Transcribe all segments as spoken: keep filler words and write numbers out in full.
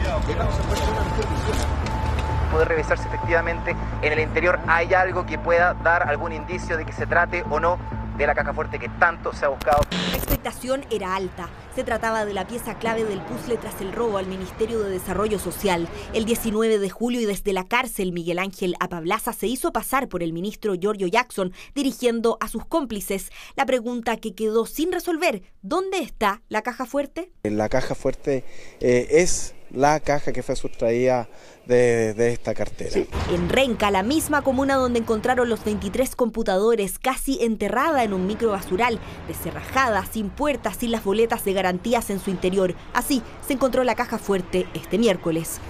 Poder revisar si efectivamente en el interior hay algo que pueda dar algún indicio de que se trate o no de la caja fuerte que tanto se ha buscado. La expectación era alta. Se trataba de la pieza clave del puzzle tras el robo al Ministerio de Desarrollo Social. El diecinueve de julio y desde la cárcel, Miguel Ángel Apablaza se hizo pasar por el ministro Giorgio Jackson, dirigiendo a sus cómplices la pregunta que quedó sin resolver: ¿dónde está la caja fuerte? La caja fuerte eh, es la caja que fue sustraída de, de esta cartera. En Renca, la misma comuna donde encontraron los veintitrés computadores, casi enterrada en un microbasural, descerrajada, sin puertas, sin las boletas de garantías en su interior. Así se encontró la caja fuerte este miércoles.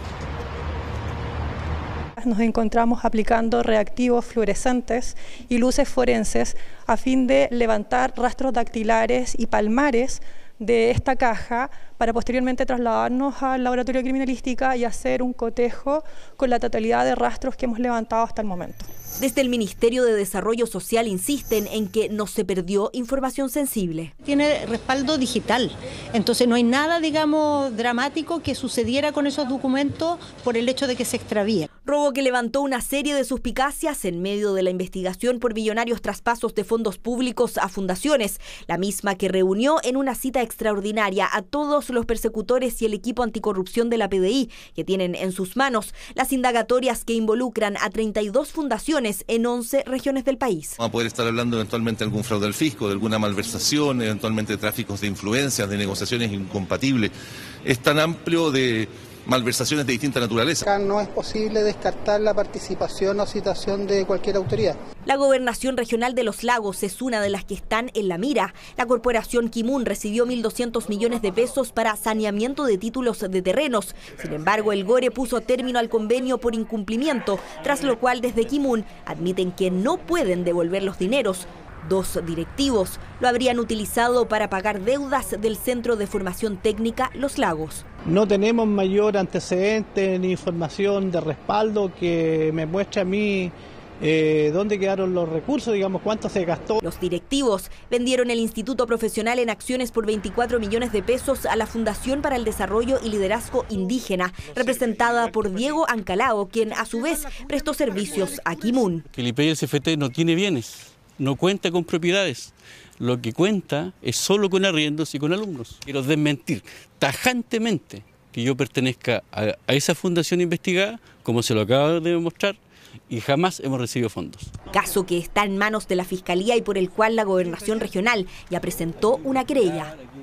Nos encontramos aplicando reactivos fluorescentes y luces forenses a fin de levantar rastros dactilares y palmares de esta caja para posteriormente trasladarnos al laboratorio de criminalística y hacer un cotejo con la totalidad de rastros que hemos levantado hasta el momento. Desde el Ministerio de Desarrollo Social insisten en que no se perdió información sensible. Tiene respaldo digital, entonces no hay nada, digamos, dramático que sucediera con esos documentos por el hecho de que se extravíen. Robo que levantó una serie de suspicacias en medio de la investigación por millonarios traspasos de fondos públicos a fundaciones, la misma que reunió en una cita extraordinaria a todos los persecutores y el equipo anticorrupción de la P D I, que tienen en sus manos las indagatorias que involucran a treinta y dos fundaciones en once regiones del país. Vamos a poder estar hablando eventualmente de algún fraude al fisco, de alguna malversación, eventualmente de tráficos de influencias, de negociaciones incompatibles. Es tan amplio de malversaciones de distinta naturaleza. Acá no es posible descartar la participación o citación de cualquier autoridad. La Gobernación Regional de Los Lagos es una de las que están en la mira. La corporación Kimun recibió mil doscientos millones de pesos para saneamiento de títulos de terrenos. Sin embargo, el Gore puso término al convenio por incumplimiento, tras lo cual desde Kimun admiten que no pueden devolver los dineros. Dos directivos lo habrían utilizado para pagar deudas del Centro de Formación Técnica Los Lagos. No tenemos mayor antecedente ni información de respaldo que me muestre a mí eh, dónde quedaron los recursos, digamos, cuánto se gastó. Los directivos vendieron el Instituto Profesional en acciones por veinticuatro millones de pesos a la Fundación para el Desarrollo y Liderazgo Indígena, representada por Diego Ancalao, quien a su vez prestó servicios a Kimun. Que el I P I S F T no tiene bienes, no cuenta con propiedades, lo que cuenta es solo con arriendos y con alumnos. Quiero desmentir tajantemente que yo pertenezca a, a esa fundación investigada, como se lo acabo de demostrar, y jamás hemos recibido fondos. Caso que está en manos de la Fiscalía y por el cual la Gobernación Regional ya presentó una querella.